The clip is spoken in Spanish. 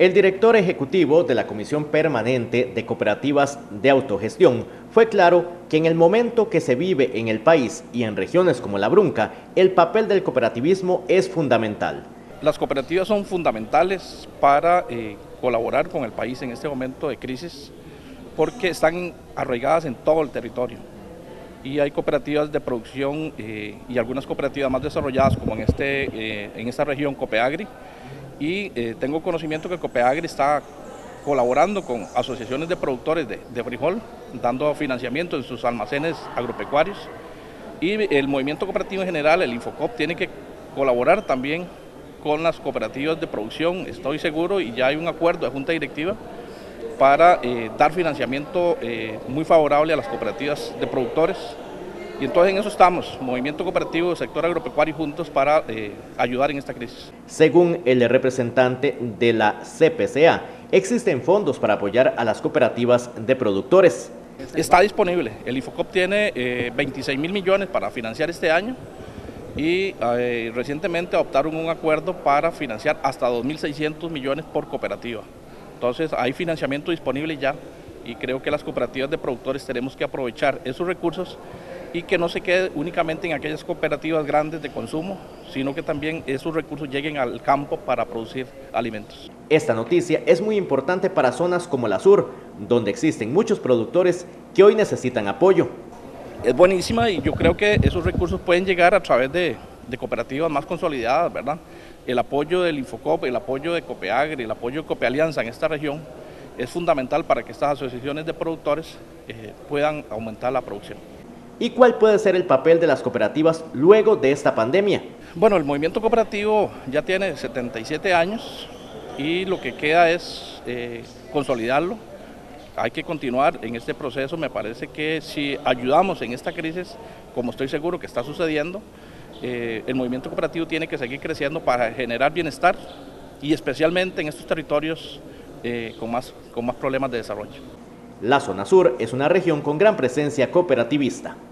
El director ejecutivo de la Comisión Permanente de Cooperativas de Autogestión fue claro que en el momento que se vive en el país y en regiones como La Brunca, el papel del cooperativismo es fundamental. Las cooperativas son fundamentales para colaborar con el país en este momento de crisis porque están arraigadas en todo el territorio. Y hay cooperativas de producción y algunas cooperativas más desarrolladas como en esta región Copeagri. Y tengo conocimiento que Copeagri está colaborando con asociaciones de productores de frijol, dando financiamiento en sus almacenes agropecuarios. Y el movimiento cooperativo en general, el Infocop, tiene que colaborar también con las cooperativas de producción, estoy seguro, y ya hay un acuerdo de junta directiva para dar financiamiento muy favorable a las cooperativas de productores. Y entonces en eso estamos, movimiento cooperativo, sector agropecuario juntos para ayudar en esta crisis. Según el representante de la CPCA, existen fondos para apoyar a las cooperativas de productores. Está disponible, el Infocop tiene 26.000 millones para financiar este año y recientemente adoptaron un acuerdo para financiar hasta 2.600 millones por cooperativa. Entonces hay financiamiento disponible ya y creo que las cooperativas de productores tenemos que aprovechar esos recursos y que no se quede únicamente en aquellas cooperativas grandes de consumo, sino que también esos recursos lleguen al campo para producir alimentos. Esta noticia es muy importante para zonas como la Sur, donde existen muchos productores que hoy necesitan apoyo. Es buenísima y yo creo que esos recursos pueden llegar a través de cooperativas más consolidadas, ¿verdad? El apoyo del Infocop, el apoyo de Copeagri, el apoyo de Copealianza en esta región es fundamental para que estas asociaciones de productores puedan aumentar la producción. ¿Y cuál puede ser el papel de las cooperativas luego de esta pandemia? Bueno, el movimiento cooperativo ya tiene 77 años y lo que queda es consolidarlo. Hay que continuar en este proceso. Me parece que si ayudamos en esta crisis, como estoy seguro que está sucediendo, el movimiento cooperativo tiene que seguir creciendo para generar bienestar y especialmente en estos territorios con más problemas de desarrollo. La zona sur es una región con gran presencia cooperativista.